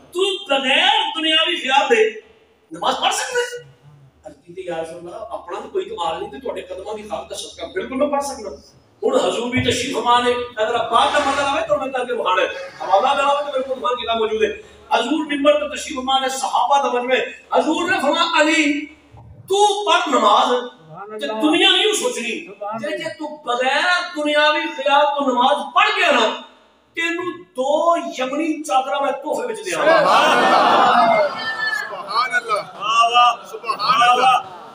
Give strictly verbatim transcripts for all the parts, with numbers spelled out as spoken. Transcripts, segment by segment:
تو بغیر دنیاوی خیال دے نماز پڑھ سکتے ہیں؟ حضرت یا رسول اللہ اپنا تو کوئی کمال نہیں تے تواڈے قدماں دی خاک دا صدقہ بالکل میں پڑھ سکنا. ہن حضور بھی تشریف فرما نے اگر بات کا مطلب آوے تو میں کر کے بخانا ہے حوالہ دینا تو میرے کو وہاں کتاب موجود ہے. حضور منبر تے تشریف فرما نے صحابہ دا مجمع حضور نے فرمایا علی تو پڑھ نماز تے دنیا نہیں سوچنی جے جے تو بغیر دنیاوی خیال تو نماز پڑھ گیا نا تینو دو یمنی چادراں میں تحفے وچ دیاں. سبحان اللہ سبحان اللہ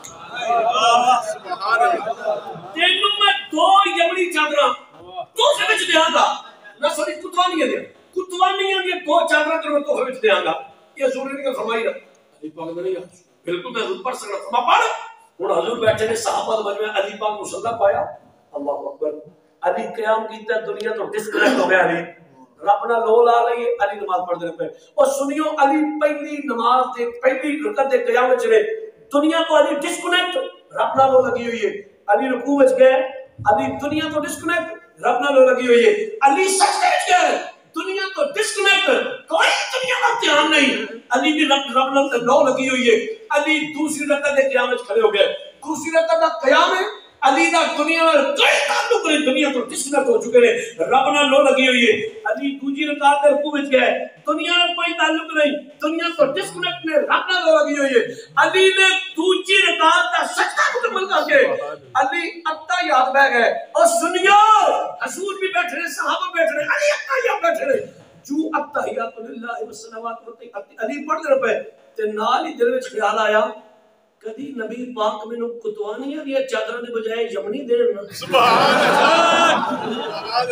سبحان اللہ تینو میں دو یمنی چادراں تحفے وچ دیاں گا. نہ سوری کتوانیاں دے کتوانیاں دی دو چادراں تینو تحفے وچ دیاں گا. یہ حضور نے فرمائی نا علی پاک نے نہیں بالکل میں حضور پڑھ سکتا فرما پڑھ. ہن حضور بیٹھے نے صحابہ مجمع علی پاک مصلی پایا اللہ اکبر علی قیام کیتا دنیا تو ڈسکنیکٹ ہو گیا. علی رب نہ لو لا لئیے علی نماز پڑھتے رہے اور سنیو علی پہلی نماز دے پہلی رکعت دے قیام وچ رہے دنیا تو علی ڈسکنیکٹ رب نہ لو لگی ہوئی ہے. علی رکوع وچ گئے علی دنیا تو ڈسکنیکٹ رب نہ لو لگی ہوئی ہے. علی سجدے وچ گئے دنیا تو ڈسکنیکٹ کوئی دنیا کا دھیان نہیں علی دی رب رب نہ لو لگی ہوئی ہے. علی دوسری رکعت دے قیام وچ کھڑے ہو گئے. دوسری رکعت دا قیام ہے علی دا دنیا نال کوئی تعلق نہیں دنیا تو ڈسکنیکٹ ہو چکے ہیں رب نال لو لگی ہوئی ہے. علی دوسری رکعت دے رکوع وچ گئے دنیا نال کوئی تعلق نہیں دنیا تو ڈسکنیکٹ نے رب نال لو لگی ہوئی ہے. علی نے دوسری رکعت دا سجدہ مکمل کر کے علی اتحیات بیٹھ گئے اور سنیو حضور بھی بیٹھے رہے صحابہ بیٹھے رہے علی اتحیات بیٹھے رہے جو اتحیات للہ والصلوات علی پڑھتے رہے تے نال ہی دل وچ خیال آیا کدی نبی پاک مینوں کتوانیاں دی چادراں دے بجائے یمنی دین. سبحان اللہ سبحان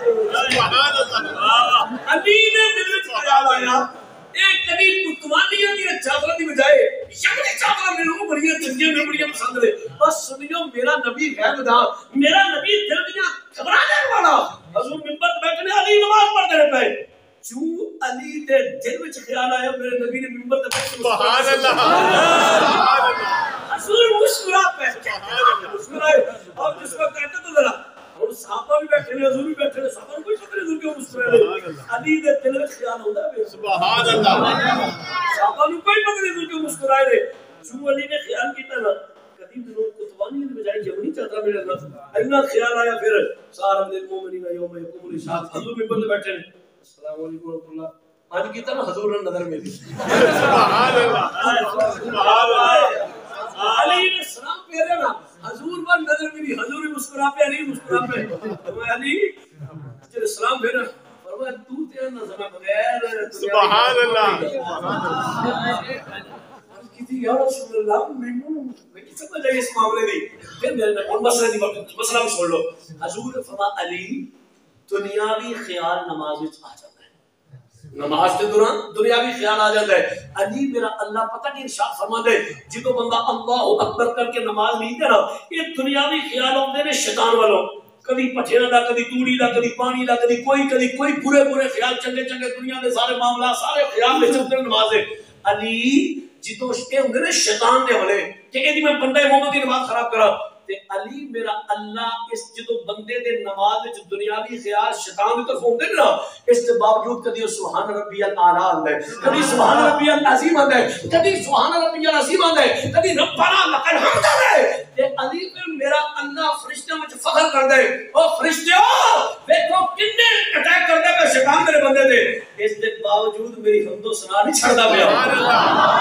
اللہ سبحان اللہ علی نے دل وچ خیال آیا اے کدی کتوانیاں دی چادراں دی بجائے یمنی چادراں مینوں بڑی چنگیاں میں بڑی پسند نے. بس سنیو میرا نبی غیب دا میرا نبی دل دیاں خبراں دین والا حضور منبر تے بیٹھے علی نماز پڑھتے رہے پے جو علی دے دل وچ خیال آیا میرے نبی نے منبر تے بیٹھ کے سبحان اللہ سبحان اللہ حضور مسکرا پہ مسکرائے اور جس کو کہتے تو ذرا اور صحابہ بھی بیٹھے ہیں حضور بھی بیٹھے ہیں صحابہ کوئی فکر نہیں کیوں مسکرائے علی دے دل وچ خیال ہوندا ہے سبحان اللہ صحابہ کو کوئی فکر نہیں کیوں مسکرائے جو علی نے خیال کیتا نا کدی دنوں کتوانی دی بجائے یمنی چادر میرے اللہ اینا خیال آیا پھر سارا دل مومنین یوم یقوم الاشهاد حضور منبر تے بیٹھے السلام علیکم ورحمۃ اللہ آج کیتا نا حضور نے نظر میں دی سبحان اللہ سبحان اللہ علی نے سلام پھیرے نا حضور پر نظر میں دی حضور مسکرا پہ علی مسکرا پہ فرمایا علی جب سلام پھیرا فرمایا تو تیرا نظر بغیر سبحان اللہ کسی یا رسول اللہ مینوں میں سمجھ آئی اس معاملے دی پھر میرے اور مسئلہ دی مسئلہ بھی سن لو حضور نے فرمایا علی دنیاوی خیال نماز وچ آ جاتا ہے نماز کے دوران دنیاوی خیال آ جاتا ہے. علی میرا اللہ پتہ نہیں ارشاد فرماتا ہے جدوں بندہ اللہ اکبر کر کے نماز نہیں کرا یہ دنیاوی خیال ہوندے نے شیطان والوں کبھی پٹھیرا دا کبھی توڑی دا کبھی پانی دا کبھی کوئی کبھی کوئی برے برے خیال چنگے چنگے دنیا دے سارے معاملات سارے خیال میں چلتے نماز ہے. علی جدوں اے ہوندے نے شیطان دے حوالے کہ ایدی میں بندہ مومن دی نماز خراب کرا تے علی میرا اللہ اس جدو بندے دے نماز وچ دنیاوی خیال شیطان دی طرف ہوندے نا اس کے باوجود کدی سبحان ربی الاعلی آندا ہے کدی سبحان ربی العظیم آندا ہے کدی سبحان ربی العظیم آندا ہے کدی ربنا لک الحمد آندا ہے تے علی پھر میرا اللہ فرشتوں وچ فخر کردا ہے او فرشتو دیکھو کتنے اٹیک کردا ہے شیطان میرے بندے تے اس دے باوجود میری حمد و ثنا نہیں چھڑدا پیا سبحان اللہ